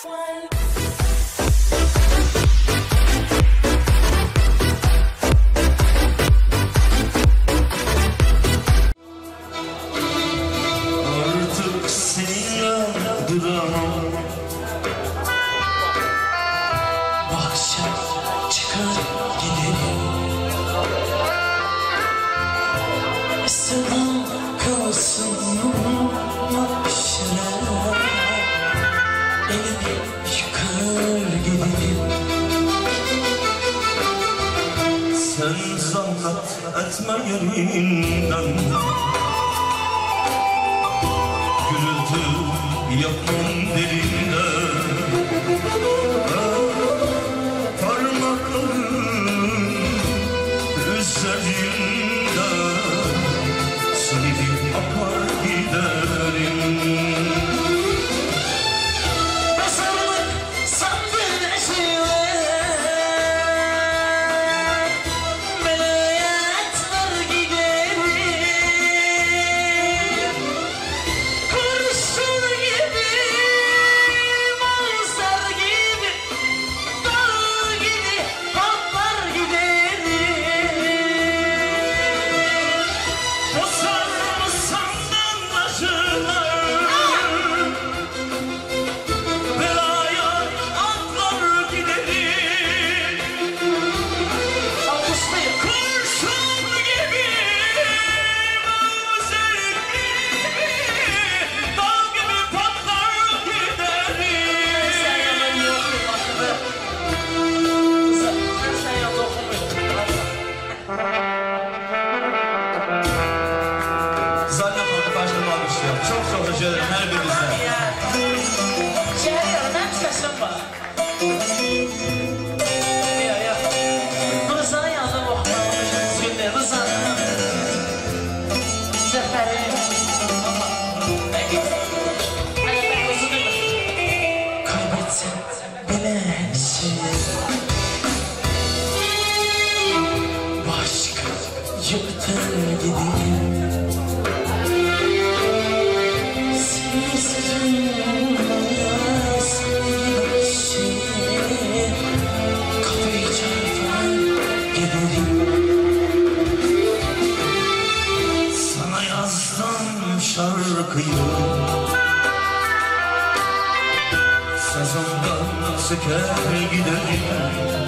Artık seninle duramam. Bu akşam çıkar gidelim. Sevdam kalsın mahşere. Elini yıkar gidelim. Sen zahmet etme yerinden. Gürültü yapmam derinde. Parmakların üzerinde silip akar giderim. Çok teşekkür ederim her birinizden. Şehirlerden sesim var. Ya. Rıza'nın yanında okumamışsınız günde. Rıza'nın Zəfəri. Kaybetsem bile her şeyi. Başka yurtta gideyim. Sana yazdım şarkıyı, sazımdan söker giderim.